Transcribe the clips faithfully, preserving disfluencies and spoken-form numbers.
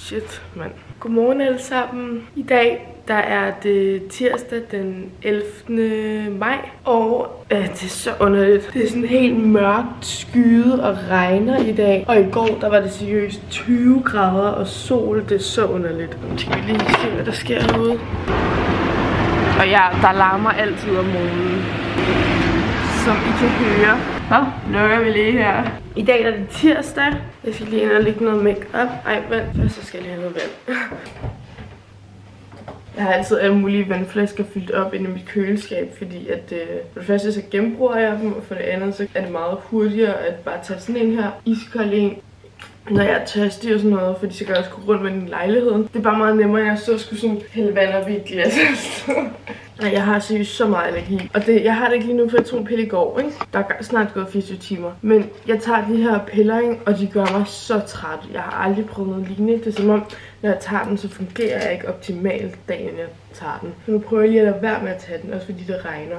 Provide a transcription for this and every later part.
Shit, mand. Godmorgen alle sammen. I dag, der er det tirsdag den ellevte maj, og øh, det er så underligt. Det er sådan helt mørkt, skyet og regner i dag. Og i går, der var det seriøst tyve grader og sol. Det er så underligt. Nu skal vi lige se, hvad der sker herude. Og ja, der larmer altid om morgenen, som I kan høre. Nå, lukker vi lige her. I dag er det tirsdag. Jeg skal lige ind og lægge noget make-up. Ej, vent. Først så skal jeg lige have noget vand. Jeg har altid alle mulige vandflasker fyldt op inde i mit køleskab, fordi at øh, for det første så genbruger jeg dem, og for det andet så er det meget hurtigere at bare tage sådan en her iskold en, når jeg er tørstig og sådan noget, fordi så kan jeg også gå rundt med den i lejligheden. Det er bare meget nemmere, at jeg så skulle sådan hælde vand op i et glas. Nej, jeg har seriøst så meget allergi. Og det, jeg har det ikke lige nu, for jeg tog en pille i går, ikke? Der er snart gået fireogtyve timer. Men jeg tager de her piller, ikke? Og de gør mig så træt. Jeg har aldrig prøvet noget lignende. Det er som om, når jeg tager den, så fungerer jeg ikke optimalt dagen, jeg tager den. Så nu prøver jeg lige at lade være med at tage den, også fordi det regner.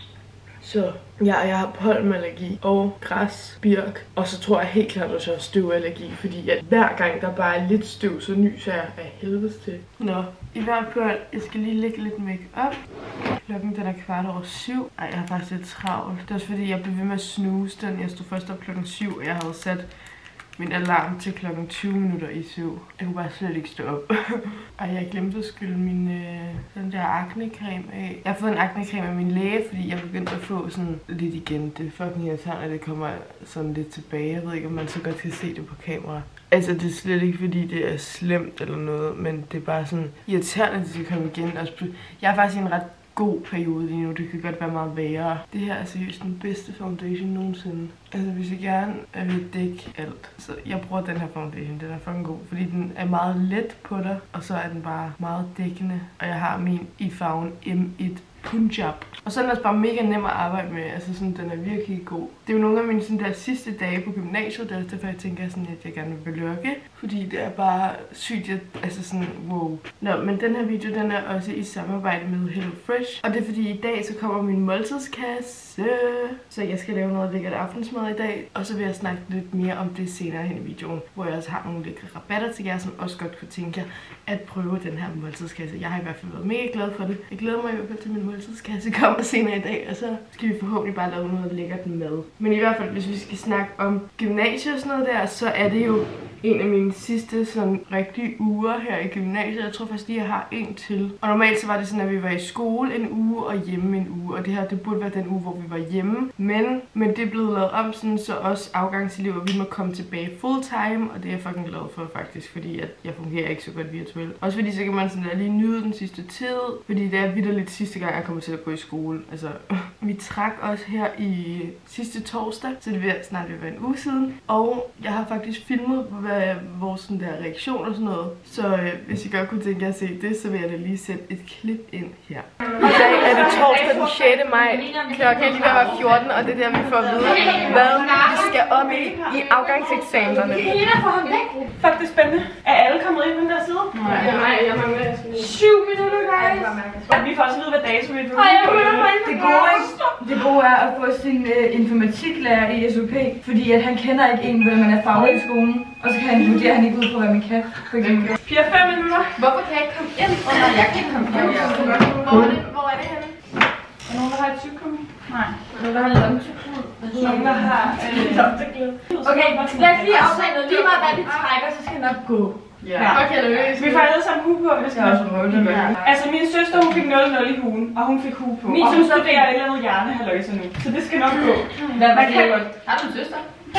Så ja, jeg har pollenallergi og græs, birk, og så tror jeg helt klart også, at jeg har støvallergi, fordi at hver gang der bare er lidt støv, så nyser jeg af helvedes til. Nå, i hvert fald, jeg skal lige lægge lidt make-up. Klokken den er kvart over syv. Ej, jeg har faktisk lidt travlt. Det er også fordi, jeg blev ved med at snuse den. Jeg stod først op klokken syv, og jeg havde sat min alarm til klokken tyve minutter i syv. Jeg kunne bare slet ikke stå op. Og jeg glemte at skylle min, øh, den der aknecreme af. Jeg har fået en aknecreme af min læge, fordi jeg begyndte at få sådan lidt igen. Det er fucking irriterende, at det kommer sådan lidt tilbage. Jeg ved ikke, om man så godt kan se det på kamera. Altså, det er slet ikke, fordi det er slemt eller noget, men det er bare sådan irriterende, at det skal komme igen. Jeg er faktisk i en ret god periode lige nu. Det kan godt være meget værre. Det her er seriøst den bedste foundation nogensinde. Altså, hvis jeg gerne vil dække alt, så jeg bruger den her foundation. Den er fucking god, fordi den er meget let på dig, og så er den bare meget dækkende. Og jeg har min i farven M et Punjab. Og så er den også bare mega nem at arbejde med. Altså sådan, den er virkelig god. Det er jo nogle af mine sådan der sidste dage på gymnasiet. Det er derfor jeg tænker sådan, at jeg gerne vil beløkke. Fordi det er bare sygt, jeg, altså sådan, wow. Nå, men den her video, den er også i samarbejde med HelloFresh. Og det er fordi i dag, så kommer min måltidskasse. Så jeg skal lave noget lækkert aftensmad i dag. Og så vil jeg snakke lidt mere om det senere hen i videoen. Hvor jeg også har nogle lækre rabatter til jer, som også godt kunne tænke jer at prøve den her måltidskasse. Jeg har i hvert fald været mega glad for det. Jeg glæder mig i hvert fald til min måltidskasse kommer senere i dag, og så skal vi forhåbentlig bare lave noget lækkert mad. Men i hvert fald, hvis vi skal snakke om gymnasiet og sådan noget der, så er det jo en af mine sidste sådan rigtige uger her i gymnasiet. Jeg tror faktisk lige, jeg har en til. Og normalt så var det sådan, at vi var i skole en uge og hjemme en uge. Og det her, det burde være den uge, hvor vi var hjemme. Men, men det er blevet lavet om sådan, så også afgangselever, vi må komme tilbage fulltime. Og det er jeg fucking glad for faktisk, fordi at jeg fungerer ikke så godt virtuelt. Også fordi så kan man sådan der lige nyde den sidste tid. Fordi det er vitterligt sidste gang, jeg kommer til at gå i skole. Altså, vi trak også her i sidste torsdag, så det vil snart vil være en uge siden. Og jeg har faktisk filmet hvad vores sådan der reaktion og sådan noget. Så øh, hvis I godt kunne tænke jer at se det, så vil jeg da lige sætte et klip ind her. I dag er det torsdag den sjette maj. Klokken er lige ved at være fjorten, og det er der, vi får at vide, hvad vi skal op i i afgangseksamenerne. Fuck, det er spændende. Er alle kommet ind på den der side? Nej, nej, jeg mangler syv minutter, guys. Vi får også vide, hvad dato vi får. Det gode, det gode er at få sin uh, informatiklærer i S O P, fordi at han kender ikke en, hvor man er faglig i skolen. Og så kan han vurdere, han ikke ud på, hvad man kan. fire fem minutter. Hvorfor kan jeg ikke komme ind? Åh, nej, jeg kan komme ind. Hvor er det, hvor er det henne? Er nogen, der har et tyggegummi? Nej. Nogen, der har lommetyggegummi? Nogen, der har lommetyggegummi? Okay, lad os lige aftale noget. Lige meget hvad vi trækker, så skal det nok gå. Ja. Okay, løs. Vi får alle sammen hue på, hvis jeg også røvle med. Altså, min søster, hun fik nul nul i huen, og hun fik hue på. Min og søster fik et eller andet hjernehalløjse nu, så det skal nok gå. Hvad var det? Har du en søster?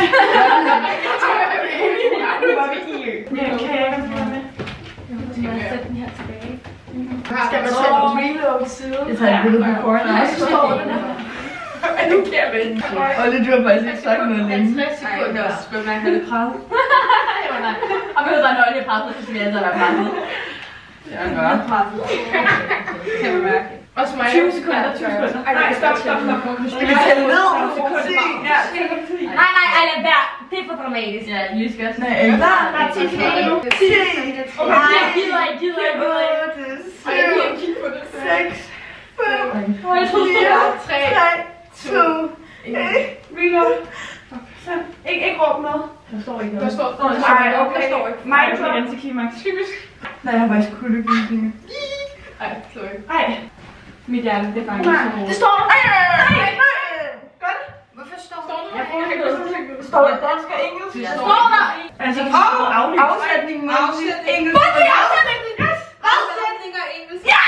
Nu var vi i ø. Ja, kan jeg ikke have med? Skal man sætte den her tilbage? Skal man sætte en reload på siden? Jeg tager et billede på kort. Nej, så står den her. Nu kan jeg vente. Olle, du har faktisk ikke sagt noget længe. halvtreds sekunder. Skulle man have det presset? Og ved du, der er en Olle presset, så skal vi altså være presset. Ja, gør. Kan man mærke. Også mig. tyve sekunder, tyve sekunder. Nej, stop, stop, stop. Skal vi tælle ned? Ja, nej, nej, ej, lad være. Det er for dramatisk. Ja, lige skal også. Nej, ikke. Der er ti sekunder nu. ti. Okay, jeg gider ikke, gider ikke, gider ikke. otte, syv, seks, fem, fire, tre, to, et. reload. Så, ikke, ikke råb noget. Der står ikke noget. Der står, der står, nej, okay. der står ikke. Mig til antiklimaks. Typisk. Nej, jeg har faktisk kuldegysninger. Ej, det står ikke. Ej. Mit hjerte, det er faktisk Nej, det står der. Nej, nej. Godt. Hvorfor står Står der? Jeg bruger ikke Det står der dansk og engelsk. Det står der. Altså, afsætningen med engelsk. Hvad er det afsætningen? Yes. Afsætning og engelsk. Ja!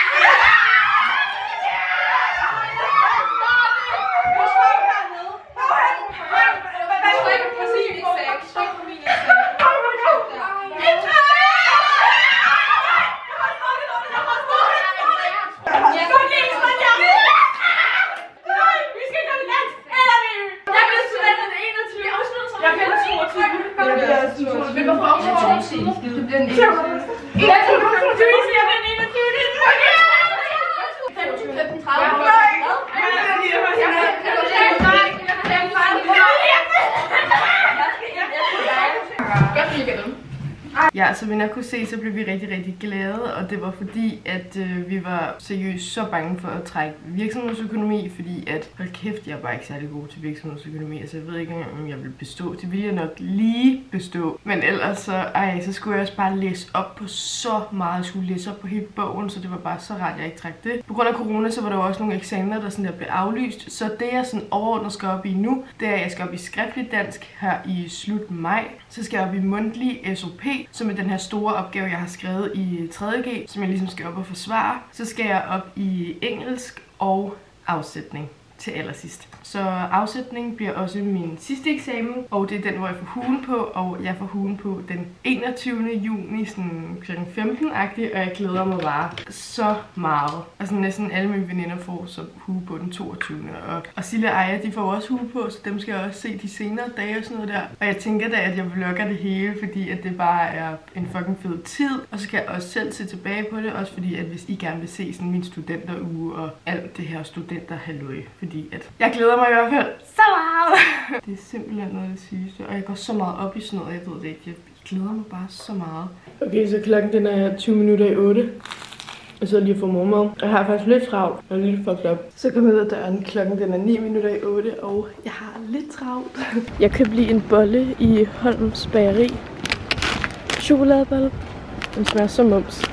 Ja, som I kunne se, så blev vi rigtig, rigtig glade, og det var fordi, at øh, vi var seriøst så bange for at trække virksomhedsøkonomi, fordi at, hold kæft, jeg var ikke særlig god til virksomhedsøkonomi, altså jeg ved ikke engang, om jeg ville bestå. Det ville jeg nok lige bestå, men ellers så, ej, så skulle jeg også bare læse op på så meget, jeg skulle læse op på hele bogen, så det var bare så rart, at jeg ikke trak det. På grund af corona, så var der jo også nogle eksamener, der sådan der blev aflyst, så det jeg sådan overordnet skal op i nu, det er, at jeg skal op i skriftlig dansk her i slut maj, så skal jeg op i mundtlig S O P, som er den her store opgave, jeg har skrevet i tredje G, som jeg ligesom skal op og forsvare. Så skal jeg op i engelsk og afsætning til allersidst. Så afsætning bliver også min sidste eksamen, og det er den, hvor jeg får hugen på, og jeg får hugen på den enogtyvende juni, sådan klokken femten-agtigt, og jeg glæder mig bare så meget. Altså næsten alle mine veninder får så hue på den toogtyvende Og, og Silla og Aya, de får også hue på, så dem skal jeg også se de senere dage og sådan noget der. Og jeg tænker da, at jeg vlogger det hele, fordi at det bare er en fucking fed tid. Og så kan jeg også selv se tilbage på det, også fordi at hvis I gerne vil se sådan min studenteruge og alt det her studenterhalløj, fordi at jeg glæder mig i hvert fald så meget. Det er simpelthen noget af det sygeste, og jeg går så meget op i sådan noget, jeg ved det ikke. Jeg glæder mig bare så meget. Okay, så klokken den er tyve minutter i otte. Jeg sidder lige og får morgenmad. Jeg har faktisk lidt travlt og lidt fucked up. Så kom jeg ud af døren. Klokken den er ni minutter i otte, og jeg har lidt travlt. Jeg købte lige en bolle i Holms Bageri. Chokoladebolle. Den smager så mums.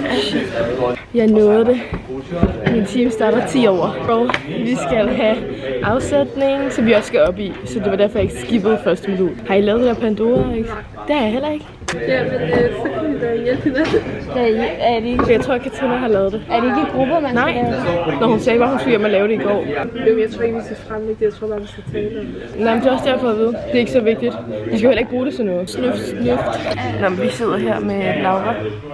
Jeg nåede det. Min time starter ti over. Og vi skal have afsætning, som vi også skal op i. Så det var derfor, jeg ikke skippede første modul. Har I lavet det der Pandora, ikke? Det har jeg heller ikke. Ja, men øh, så kan vi da hjælpe hinanden. Er det ikke? Jeg tror, at Katrina har lavet det. Er det ikke i grupper, man Nej. skal lave? Når hun sagde, at hun skulle hjem og lave det i går. Jo, jeg tror ikke, vi skal fremlægge det. Jeg tror bare, vi skal tale om det. Nej, men det er også derfor at vide. Det er ikke så vigtigt. Vi skal jo heller ikke bruge det til noget. Snuft, snuft. Nå, men vi sidder her med Laura.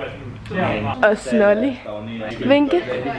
Og Snolly. Vinke.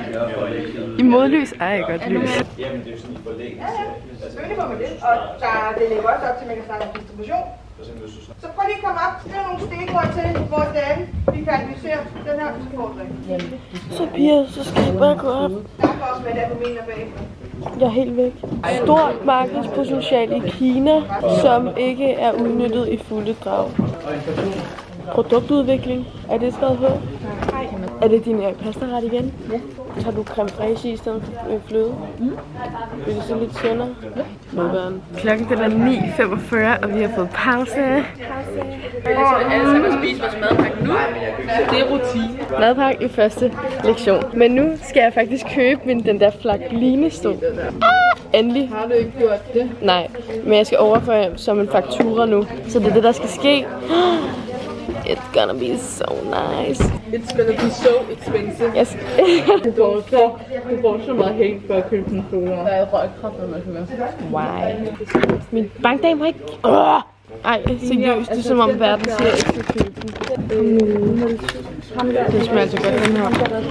I modlys. Ej, godt lys. Jamen, det er jo sådan i forlængelse. Selvfølgelig må man det, og der, det ligger også op til, at man kan snakke om distribution. Så prøv lige at komme op, skriv nogle stikord til, hvordan vi kan analysere den her udfordring. Så Pia, så skal jeg bare gå op. Der er også, hvad der er på mener bag. Jeg er helt væk. Stort markedspotentiale i Kina, som ikke er udnyttet i fulde drag. Produktudvikling. Er det skrevet på? Nej. Er det din pastaret igen? Ja. Tager du creme fraiche i stedet for fløde? Mm. Vil det så lidt sundere? Ja. Klokken den er ni femogfyrre, og vi har fået pause. Pause. Jeg tror, at alle sammen spise vores madpakke nu. Det er rutine. Madpakke i første lektion. Men nu skal jeg faktisk købe min den der flak linestol. Ah, endelig. Har du ikke gjort det? Nej, men jeg skal overføre som en faktura nu. Så det er det, der skal ske. It's gonna be so nice. It's gonna be so expensive. Yes. Du får så, du får så meget hate for at købe den cola. Der er røgkraft, når man kan være. Why? Min bankdame har ikke... Oh! Ej, seriøst, det er som om verden siger, at jeg skal købe den. Det smager altså godt, den her.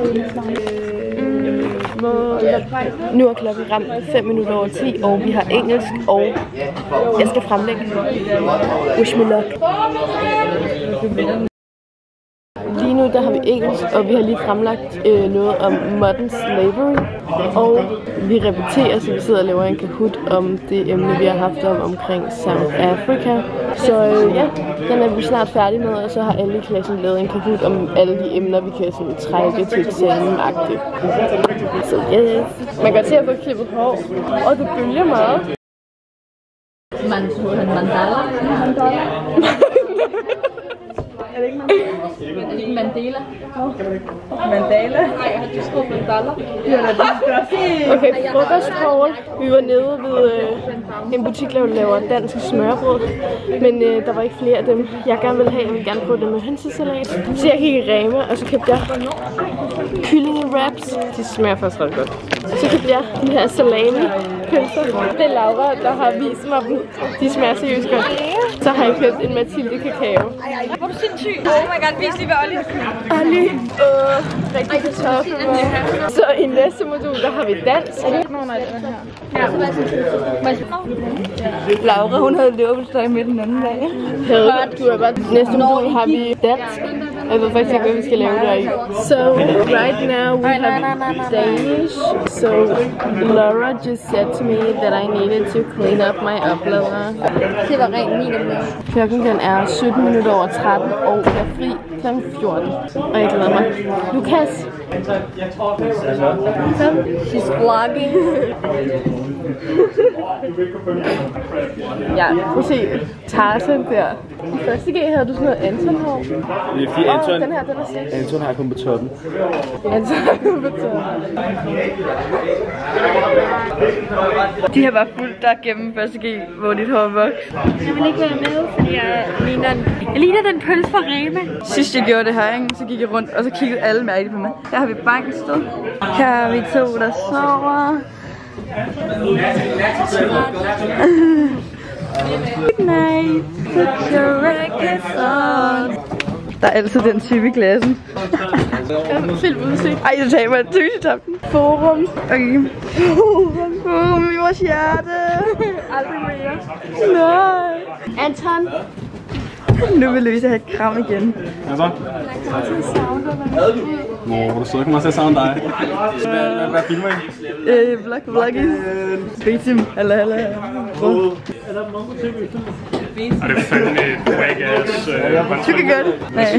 Mm, nu er klokken ramt fem minutter over ti, og vi har engelsk, og jeg skal fremlægge. Wish me luck. Lige nu der har vi engelsk, og vi har lige fremlagt øh, noget om modern slavery. Og vi repeterer, så vi sidder og laver en Kahoot om det emne, vi har haft om omkring South Africa. Så øh, ja, den er vi snart færdige med, og så har alle i klassen lavet en Kahoot om alle de emner, vi kan sådan trække til eksamen-agtigt. Så yes. Man kan se at få klippet hår, og det bølger meget. Man, mandala. Mandala. Er det ikke Mandela? Er det ikke Mandela? Mandala? Nej, jeg har just skrevet Mandala. Okay, frokostcall. Vi var nede ved øh, en butik, der laver dansk smørbrød. Men øh, der var ikke flere af dem, jeg gerne ville have. Jeg ville gerne prøve dem med hønsesalat. Så jeg gik i Rema, og så købte jeg kyllingewraps. De smager faktisk ret godt. Så købte jeg de her salami-pølser. Det er Laura, der har vist mig dem. De smager seriøst godt. Så har jeg købt en Mathilde kakao. Hvor er du sindssyg? Oh my god, vis lige hvad Olli. Olli. Øh, rigtig kartoffel. Så i næste modul, der har vi dans. Er det ikke nogen af den her? Ja. Laura, hun havde leverpostej med den anden dag. Havde du er bare. Næste modul har vi dans. Jeg ved faktisk ikke, hvad vi skal lave der i. So, right now we have Danish. So, Laura just said to me that I needed to clean up my uploader. Det var rent minimum. Klokken den er sytten minutter over tretten, og jeg er fri klokken fjorten. Og jeg glæder mig. Lukas! She's vlogging. Ja, prøv at se. Tarzan der. I første G havde du sådan noget Anton-hår. Det er fordi Anton, oh, den her, den er sexy. Anton har kun på toppen. Anton har kun på toppen. De har bare fulgt dig gennem første G, hvor dit hår vokser. Jeg vil ikke være med, fordi jeg ligner, jeg ligner den pølse fra Rema. Sidst jeg gjorde det her, ikke? Så gik jeg rundt, og så kiggede alle mærkeligt på mig. Her har vi banksted. Her har vi to, der sover. Good night. Put your records on. Der er altid den type i klassen. Film udsigt. Ej, så tager jeg mig tøsetappen. Forum. Okay. Forum. Forum i vores hjerte. Aldrig mere. Nej. Anton. Nu vil Louise have et kram igen. Hvad så? Nå, du så kommer også til at savne dig. Hvad, hvad filmer I? Øh, vlog, vlogging. Betim. Halla, halla. Er det fandme et whack-ass? Du kan gøre det. Nej.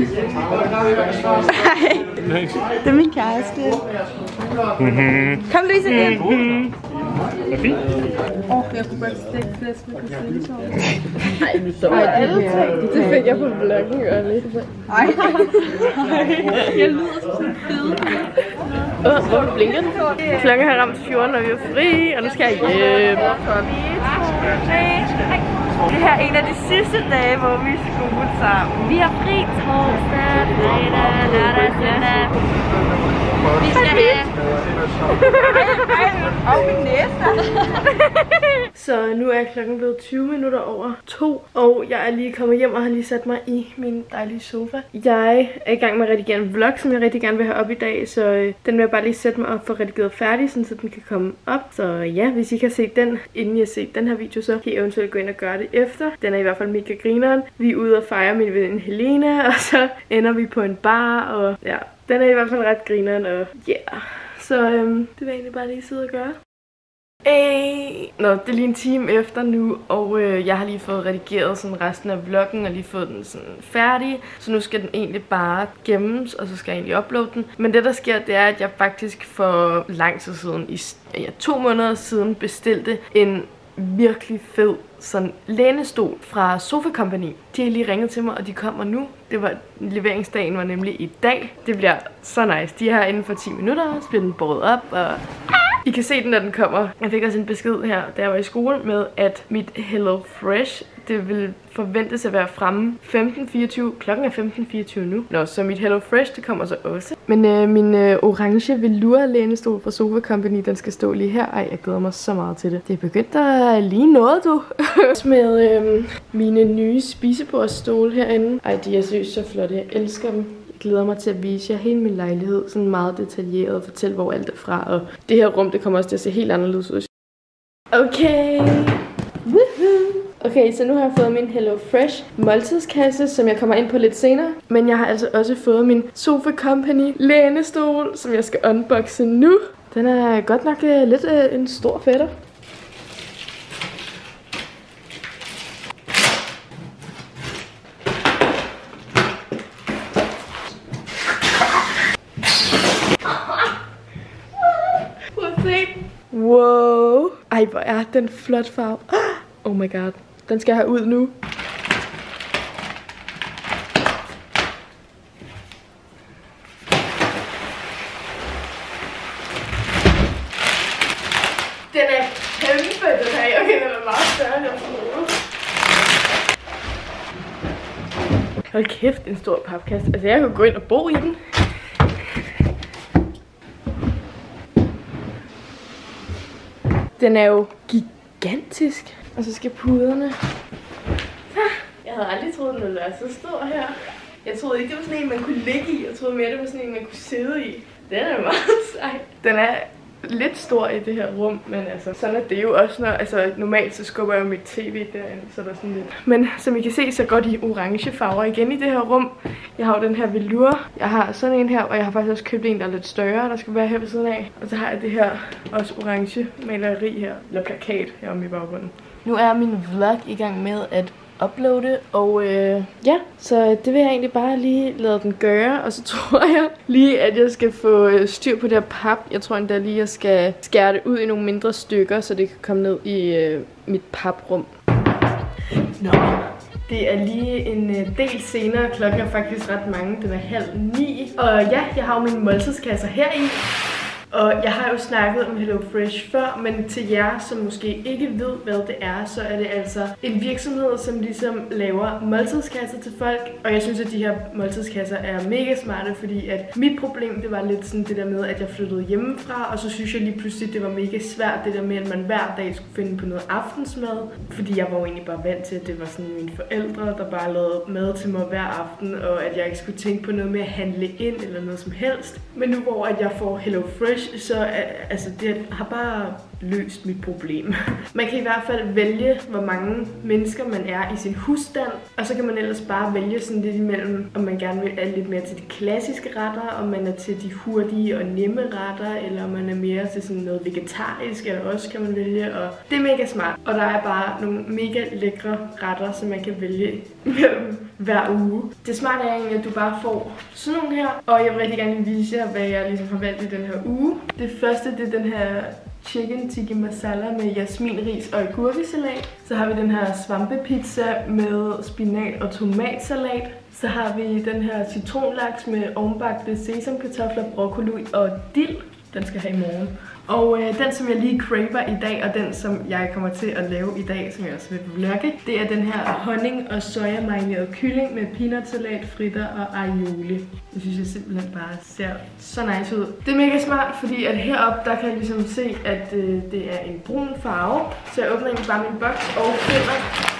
Nej. Det er min kæreste. Kom Louise ind. Det er fint. Åh, jeg kunne godt stikke flæsk med kostensovs. Ej, nu så jeg alle ting. Det fik jeg på vloggen, Olli. Ej. Jeg lyder som en fed. Åh, hvor er du blinket? Klokken har ramt fjorten, og vi er fri, og nu skal jeg hjem. Det her er en af de sidste dage, hvor vi er i skole sammen. Vi har fri torsdag, fredag, lørdag, søndag. Vi skal have... Og min næste. Så nu er klokken blevet tyve minutter over to, og jeg er lige kommet hjem og har lige sat mig i min dejlige sofa. Jeg er i gang med at redigere en vlog, som jeg rigtig gerne vil have op i dag, så øh, den vil jeg bare lige sætte mig op for redigeret færdig, sådan, så den kan komme op. Så ja, hvis I kan se den, inden I har set den her video, så kan I eventuelt gå ind og gøre det efter. Den er i hvert fald mega grineren. Vi er ude og fejre min veninde Helena, og så ender vi på en bar, og ja, den er i hvert fald ret grineren, og ja. Yeah. Så øhm, det vil jeg egentlig bare lige sidde og gøre. Hey. Nå, det er lige en time efter nu, og øh, jeg har lige fået redigeret sådan resten af vloggen og lige fået den sådan færdig. Så nu skal den egentlig bare gemmes, og så skal jeg egentlig uploade den. Men det der sker, det er, at jeg faktisk for lang tid siden, i ja, to måneder siden, bestilte en virkelig fed sådan lænestol fra Sofa Company. De har lige ringet til mig, og de kommer nu. Det var, leveringsdagen var nemlig i dag. Det bliver så nice. De har inden for ti minutter, så bliver den båret op, og I kan se den, når den kommer. Jeg fik også en besked her, da jeg var i skole, med at mit Hello Fresh, det vil forventes at være fremme femten fireogtyve. Klokken er femten fireogtyve nu. Nå, så mit Hello Fresh, det kommer så også. Men øh, min øh, orange velour lænestol fra Sofa Company, den skal stå lige her. Ej, jeg glæder mig så meget til det. Det er begyndt at lige noget, du. Med øh, mine nye spisebordstole herinde. Ej, de er seriøst så flotte. Jeg elsker dem. Jeg glæder mig til at vise jer hele min lejlighed. Sådan meget detaljeret og fortælle, hvor alt er fra. Og det her rum, det kommer også til at se helt anderledes ud. Okay. Woohoo. Okay, så nu har jeg fået min Hello Fresh måltidskasse, som jeg kommer ind på lidt senere. Men jeg har altså også fået min Sofa Company lænestol, som jeg skal unboxe nu. Den er godt nok uh, lidt uh, en stor fætter. Wow. Ej, hvor er den flot farve. Oh my god. Den skal have ud nu. Den er kæmpe, den her. Okay, den er meget større, end jeg troede. Hold kæft, en stor papkasse. Altså, jeg kan gå ind og bo i den. Den er jo gigantisk. Og så skal puderne. Jeg havde aldrig troet, den ville være så stor her. Jeg troede ikke, det var sådan en, man kunne ligge i. Jeg troede mere, det var sådan en, man kunne sidde i. Den er meget sej. Den er lidt stor i det her rum, men altså, sådan er det jo også, når, altså normalt så skubber jeg jo mit tv derinde, så der er sådan lidt. Men som I kan se, så går de orange farver igen i det her rum. Jeg har jo den her velour. Jeg har sådan en her, og jeg har faktisk også købt en, der er lidt større, der skal være her ved siden af. Og så har jeg det her også orange maleri her, eller plakat heromme i baggrunden. Nu er min vlog i gang med at uploade, og øh, ja, så det vil jeg egentlig bare lige lade den gøre, og så tror jeg lige, at jeg skal få styr på det her pap. Jeg tror endda lige, at jeg skal skære det ud i nogle mindre stykker, så det kan komme ned i øh, mit paprum. Nå, det er lige en øh, del senere. Klokken er faktisk ret mange. Den er halv ni. Og ja, jeg har jo mine måltidskasser heri. Og jeg har jo snakket om HelloFresh før, men til jer, som måske ikke ved, hvad det er, så er det altså en virksomhed, som ligesom laver måltidskasser til folk. Og jeg synes, at de her måltidskasser er mega smarte, fordi at mit problem, det var lidt sådan det der med, at jeg flyttede hjemmefra, og så synes jeg lige pludselig, det var mega svært, det der med, at man hver dag skulle finde på noget aftensmad. Fordi jeg var jo egentlig bare vant til, at det var sådan mine forældre, der bare lavede mad til mig hver aften, og at jeg ikke skulle tænke på noget med at handle ind eller noget som helst. Men nu hvor at jeg får HelloFresh, så altså, det har bare løst mit problem. Man kan i hvert fald vælge, hvor mange mennesker man er i sin husstand, og så kan man ellers bare vælge sådan lidt imellem, om man gerne vil er lidt mere til de klassiske retter, om man er til de hurtige og nemme retter, eller om man er mere til sådan noget vegetarisk, eller også kan man vælge, og det er mega smart. Og der er bare nogle mega lækre retter, som man kan vælge mellem hver uge. Det smarte er egentlig, at du bare får sådan nogle her, og jeg vil rigtig gerne vise jer, hvad jeg ligesom har valgt i den her uge. Det første, det er den her chicken tikka masala med jasminris og agurkesalat. Så har vi den her svampepizza med spinat og tomatsalat. Så har vi den her citronlaks med ovenbagte sesamkartofler, broccoli og dild. Den skal have i morgen. Og øh, den, som jeg lige craver i dag, og den, som jeg kommer til at lave i dag, som jeg også vil vlogge, det er den her honning- og soja-marineret kylling med peanutsalat, fritter og aioli. Det synes jeg simpelthen bare ser så nice ud. Det er mega smart, fordi at heroppe, der kan jeg ligesom se, at øh, det er en brun farve. Så jeg åbner egentlig bare min boks og finder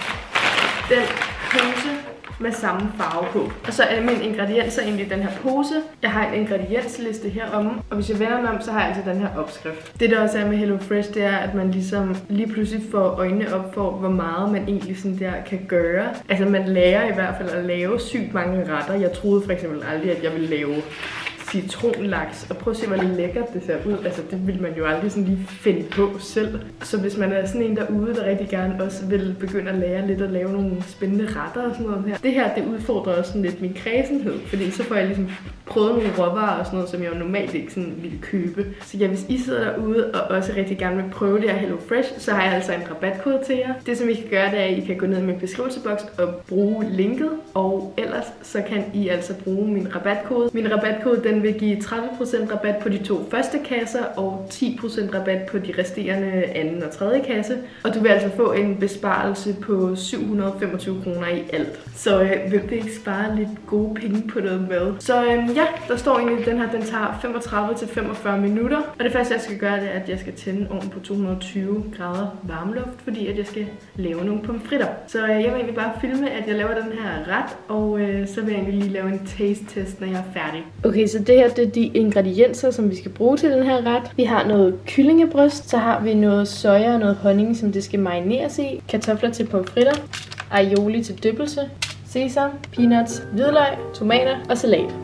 den pose med samme farve på. Og så er mine ingredienser egentlig den her pose. Jeg har en ingrediensliste heromme, og hvis jeg vender den om, så har jeg altså den her opskrift. Det der også er med HelloFresh, det er, at man ligesom lige pludselig får øjnene op for, hvor meget man egentlig sådan der kan gøre. Altså man lærer i hvert fald at lave sygt mange retter. Jeg troede for eksempel aldrig, at jeg ville lave citronlaks, og prøv at se, hvor lækkert det ser ud. Altså, det vil man jo aldrig sådan lige finde på selv. Så hvis man er sådan en derude, der rigtig gerne også vil begynde at lære lidt at lave nogle spændende retter og sådan noget her. Det her, det udfordrer også sådan lidt min kræsenhed, fordi så får jeg ligesom prøvet nogle råvarer og sådan noget, som jeg jo normalt ikke sådan ville købe. Så ja, hvis I sidder derude og også rigtig gerne vil prøve det her HelloFresh, så har jeg altså en rabatkode til jer. Det, som I kan gøre, det er, at I kan gå ned i min beskrivelsesboks og bruge linket, og ellers så kan I altså bruge min rabatkode. Min rabatkode, den vil give tredive procent rabat på de to første kasser og ti procent rabat på de resterende anden og tredje kasse. Og du vil altså få en besparelse på syv hundrede og femogtyve kroner i alt. Så øh, vil det ikke spare lidt gode penge på noget mad? Så øh, ja, der står egentlig, at den her den tager femogtredive til femogfyrre minutter. Og det første, jeg skal gøre, det er, at jeg skal tænde ovnen på to hundrede og tyve grader varmeluft, fordi at jeg skal lave nogle pomfritter. Så øh, jeg vil egentlig bare filme, at jeg laver den her ret, og øh, så vil jeg egentlig lige lave en taste test, når jeg er færdig. Okay, så det her det er de ingredienser, som vi skal bruge til den her ret. Vi har noget kyllingebryst, så har vi noget soja og noget honning, som det skal marineres i, kartofler til pomfritter, aioli til dyppelse, sesam, peanuts, hvidløg, tomater og salat.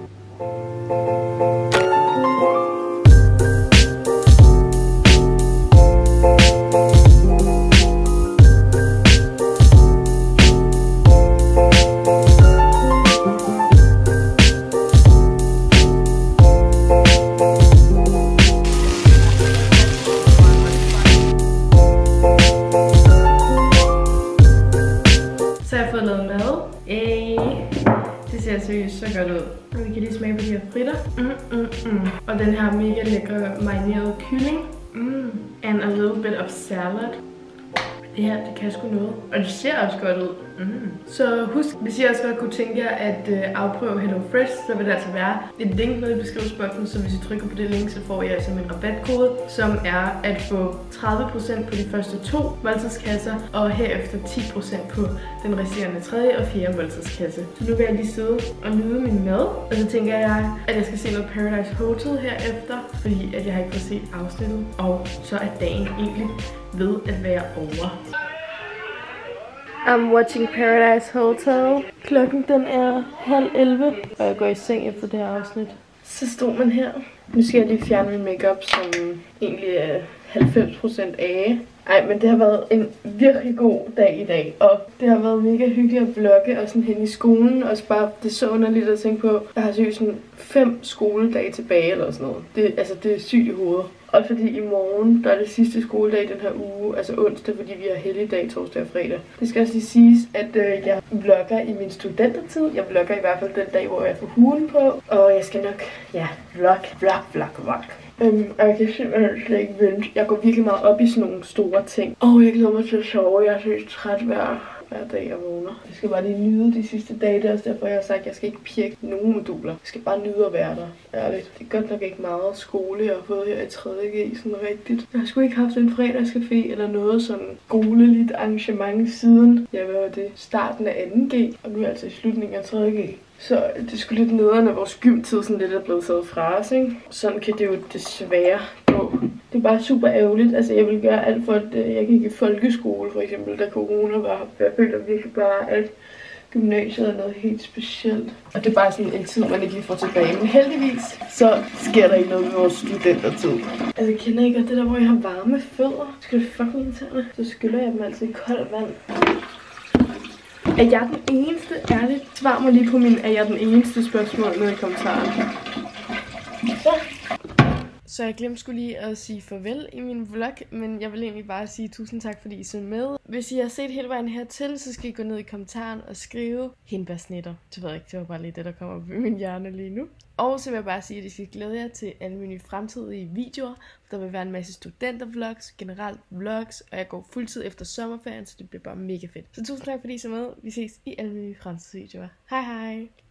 de her fritter. Mm, mm, mm. Og den her mega lækre marinerede kylling. Mm. And a little bit of salad. Det her, det kan sgu noget. Og det ser også godt ud. Mm. Så husk, hvis I også godt kunne tænke jer at øh, afprøve HelloFresh, så vil det altså være et link nede i beskrivelsesboksen, så hvis I trykker på det link, så får I altså en rabatkode, som er at få tredive procent på de første to måltidskasser, og herefter ti procent på den resterende tredje og fjerde måltidskasse. Så nu vil jeg lige sidde og nyde min mad, og så tænker jeg, at jeg skal se noget Paradise Hotel herefter, fordi at jeg har ikke fået set afsnittet, og så er dagen egentlig ved at være over. I'm watching Paradise Hotel. Klokken den er halv elleve, og jeg går i seng efter det her afsnit. Så stod man her. Nu skal jeg lige fjerne min makeup, som egentlig er halvfems procent af. Ej, men det har været en virkelig god dag i dag, og det har været mega hyggeligt at vlogge og sådan hen i skolen, og så bare, det er så underligt at tænke på, jeg har seriøst sådan fem skoledage tilbage eller sådan noget. Det, altså, det er sygt i hovedet. Også fordi i morgen, der er det sidste skoledag i den her uge, altså onsdag, fordi vi har helligdag torsdag og fredag. Det skal også lige siges, at øh, jeg vlogger i min studentertid. Jeg vlogger i hvert fald den dag, hvor jeg får huen på, og jeg skal nok, ja, vlog, vlog, vlog, vlog. Um, og jeg kan simpelthen slet ikke vente. Jeg går virkelig meget op i sådan nogle store ting. Og jeg glæder mig til at sove. Jeg er så træt hver, hver dag, jeg vågner. Jeg skal bare lige nyde de sidste dage. Det er også derfor, jeg har sagt, at jeg skal ikke pirke nogen moduler. Jeg skal bare nyde at være der. Ærligt. Det er godt nok ikke meget skole, jeg har fået her i tredje G. Sådan rigtigt. Jeg har sgu ikke haft en fredagscafé eller noget sådan skoleligt arrangement siden. Jeg var det starten af anden G. Og nu er jeg altså i slutningen af tredje G. Så det er sgu lidt nederen, at vores gymtid sådan lidt er blevet taget fra os, ikke? Sådan kan det jo desværre gå. Det er bare super ærgerligt. Altså, jeg vil gøre alt for, at jeg gik i folkeskole, for eksempel, da corona var. Jeg føler virkelig bare, at gymnasiet er noget helt specielt. Og det er bare sådan en tid, man ikke lige får tilbage. Men heldigvis, så sker der ikke noget med vores studentertid. Altså, kender I godt det der, hvor jeg har varme fødder? Skal det fucking irriterende? Så skyller jeg dem altid i koldt vand. Er jeg den eneste? Ærligt, svar mig lige på min, er jeg den eneste spørgsmål nede i kommentaren. Så. Så jeg glemte skulle lige at sige farvel i min vlog, men jeg vil egentlig bare sige tusind tak, fordi I så med. Hvis I har set hele vejen hertil, så skal I gå ned i kommentaren og skrive hindbærsnitter. Det ved jeg ikke, det var bare lige det, der kommer op i min hjerne lige nu. Og så vil jeg bare sige, at I skal glæde jer til alle mine fremtidige videoer. Der vil være en masse studentervlogs, generelt vlogs, og jeg går fuldtid efter sommerferien, så det bliver bare mega fedt. Så tusind tak, fordi I så med. Vi ses i alle mine fremtidige videoer. Hej hej!